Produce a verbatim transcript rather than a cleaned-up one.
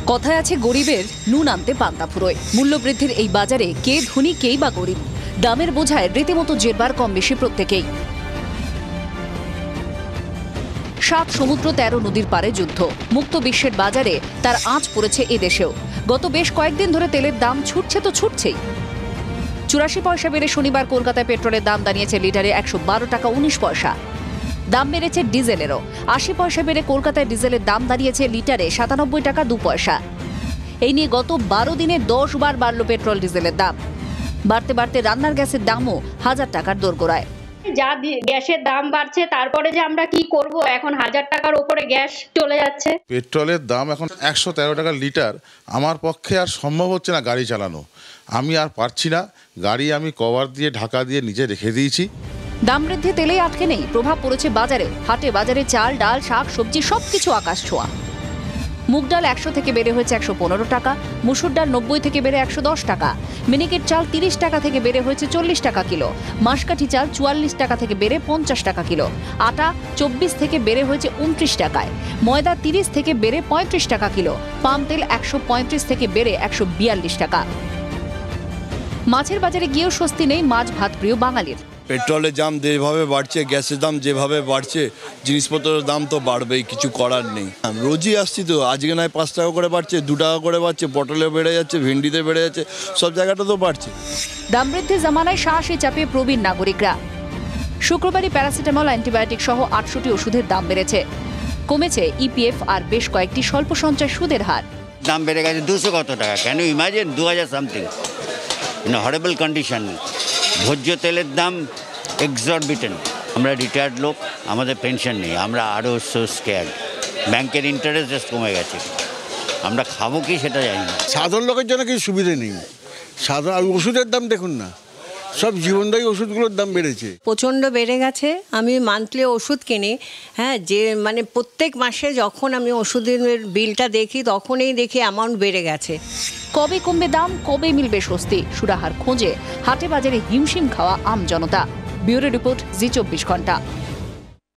কথায় আছে গরিবের নুন আনতে পান্তা ফুরোয়। মূল্যবৃদ্ধির এই বাজারে কে ধনী কেই বা গরিব, দামের বোঝায় রীতিমতো জেরবার কম বেশি প্রত্যেকেই। সাত সমুদ্র তেরো নদীর পারে যুদ্ধ, মুক্ত বিশ্বের বাজারে তার আঁচ পড়েছে এদেশেও। গত বেশ কয়েকদিন ধরে তেলের দাম ছুটছে তো ছুটছেই। চুরাশি পয়সা বেড়ে শনিবার কলকাতায় পেট্রোলের দাম দাঁড়িয়েছে লিটারে একশো বারো টাকা উনিশ পয়সা। দাম বেড়েছে ডিজেলেরও, আশি পয়সা বেড়ে কলকাতায় ডিজেলের দাম দাঁড়িয়েছে লিটারে সাতানব্বই টাকা দু পয়সা। এই নিয়ে গত বারো দিনে দশ বার বাড়ল পেট্রোল ডিজেলের দাম। বাড়তে বাড়তে রান্নার গ্যাসের দামও হাজার টাকার দোরগোড়ায়। যা গ্যাসের দাম বাড়ছে, তারপরে যে আমরা কি করব, এখন হাজার টাকার উপরে গ্যাস চলে যাচ্ছে। পেট্রোলের দাম এখন একশো তেরো টাকা লিটার। আমার পক্ষে আর সম্ভব হচ্ছে না গাড়ি চালানো, আমি আর পারছি না। গাড়ি আমি কভার দিয়ে ঢাকা দিয়ে নিচে রেখে দিয়েছি। দাম বৃদ্ধি তেলেই আটকে নেই, প্রভাব পড়েছে বাজারে। হাটে বাজারে চাল ডাল শাক সবজি সবকিছু আকাশ ছোঁয়া। মুগ ডাল একশো থেকে বেড়ে হয়েছে একশো পনেরো টাকা, মুসুর ডাল নব্বই থেকে বেড়ে একশো দশ টাকা, মিনিকেট চাল তিরিশ টাকা থেকে বেড়ে হয়েছে চল্লিশ টাকা কিলো, মাসকাঠি চাল চুয়াল্লিশ টাকা থেকে বেড়ে পঞ্চাশ টাকা কিলো, আটা চব্বিশ থেকে বেড়ে হয়েছে উনত্রিশ টাকায়, ময়দা তিরিশ থেকে বেড়ে পঁয়ত্রিশ টাকা কিলো, পাম তেল একশো পঁয়ত্রিশ থেকে বেড়ে একশো বিয়াল্লিশ টাকা। মাছের বাজারে গিয়েও স্বস্তি নেই মাছ ভাত প্রিয় বাঙালির। পেট্রোলের দাম যেভাবে বাড়ছে, গ্যাসের দাম যেভাবে বাড়ছে, জিনিসপত্রের দাম তো বাড়বেই, কিছু করার নেই। রোজই আসছি তো, আজকে নয় পাঁচ টাকা করে বাড়ছে, দু টাকা করে বাড়ছে, পটলে বেড়ে যাচ্ছে, ভেন্ডিতে বেড়ে যাচ্ছে, সব জায়গাটা তো বাড়ছে। দাম বৃদ্ধির জামানায় সাহসে চাপিয়ে প্রবীণ নাগরিকরা। শুক্রবারই প্যারাসিটামল অ্যান্টিবায়োটিক সহ আটশোটি ওষুধের দাম বেড়েছে। কমেছে ইপিএফ আর বেশ কয়েকটি স্বল্প সঞ্চয় সুদের হার। দাম বেড়ে গেছে দুশো কত টাকা, কেন ইমাজিন দু হাজার সামথিং। In horrible condition. ভোজ্য তেলের দাম এক্সরবিটেন্ট। আমরা রিটায়ার্ড লোক, আমাদের পেনশন নেই, আমরা আরও সো স্কেয়ার্ড। ব্যাংকের ইন্টারেস্ট জাস্ট কমে গেছে, আমরা খাবো কি সেটা জানি না। সাধারণ লোকের জন্য কিছু সুবিধা নেই। সাধারণ ওষুধের দাম দেখুন না, সব জীবনদায়ী ওষুধগুলোর দাম বেড়েছে, প্রচণ্ড বেড়ে গেছে। আমি মান্থলি ওষুধ কিনি, হ্যাঁ, যে মানে প্রত্যেক মাসে যখন আমি ওষুধের বিলটা দেখি তখনই দেখি অ্যামাউন্ট বেড়ে গেছে। কবে কমবে দাম, কবে মিলবে স্বস্তি, সুরাহার খোঁজে হাটে বাজারে হিমশিম খাওয়া আম জনতা। ব্যুরো রিপোর্ট, জি চব্বিশ ঘন্টা।